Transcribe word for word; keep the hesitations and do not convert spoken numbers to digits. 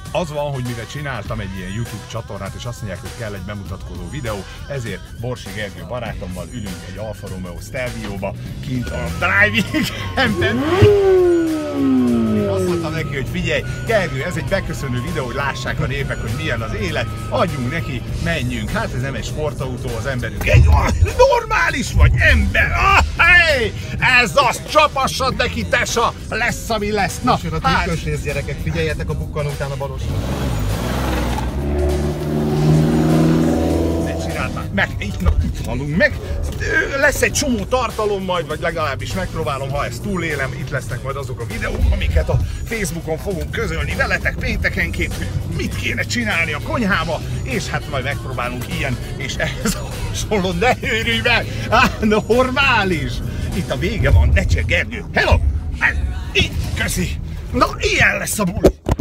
Az van, hogy mivel csináltam egy ilyen YouTube csatornát, és azt mondják, hogy kell egy bemutatkozó videó, ezért Borsi Gergő barátommal ülünk egy Alfa Romeo Stelvio-ba, kint a driving campen. Azt mondtam neki, hogy figyelj, Gergő, ez egy beköszönő videó, hogy lássák a népek, hogy milyen az élet, adjunk neki, menjünk. Hát ez nem egy sportautó, az emberünk egy normális vagy ember. Ah, hey! Ez az, csapassad neki, tesa, lesz, ami lesz. Na, most jön a trükkös rész, gyerekek, figyeljetek a bukkanó után a balos. Meg, itt, na, itt halunk meg, lesz egy csomó tartalom majd, vagy legalábbis megpróbálom, ha ezt túlélem, itt lesznek majd azok a videók, amiket a Facebookon fogunk közölni veletek péntekenként, hogy mit kéne csinálni a konyhába, és hát majd megpróbálunk ilyen, és ehhez hasonló, ne őrülj meg, ah, normális, itt a vége van, ne cseh, Gergő, hello, itt, köszi, na ilyen lesz a buli.